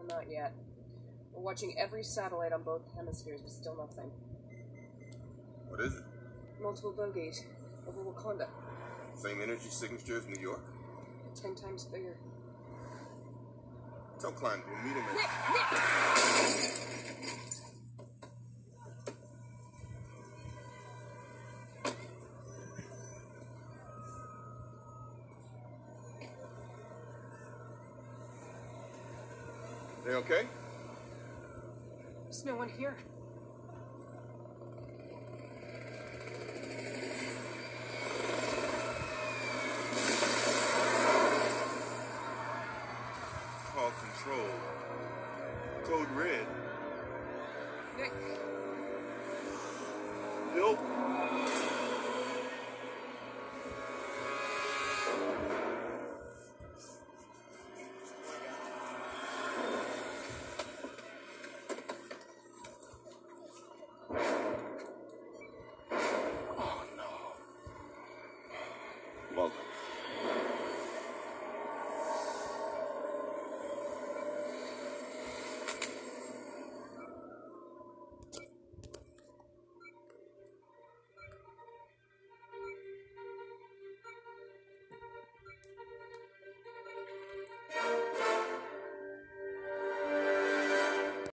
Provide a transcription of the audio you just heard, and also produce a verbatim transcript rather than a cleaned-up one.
Not yet. We're watching every satellite on both hemispheres, but still nothing. What is it? Multiple bogeys. Over Wakanda. Same energy signature as New York? Ten times bigger. Tell Klein we'll meet him at... Nick! Nick! They okay? There's no one here. Call control. Code red. Nick! Bill? Welcome.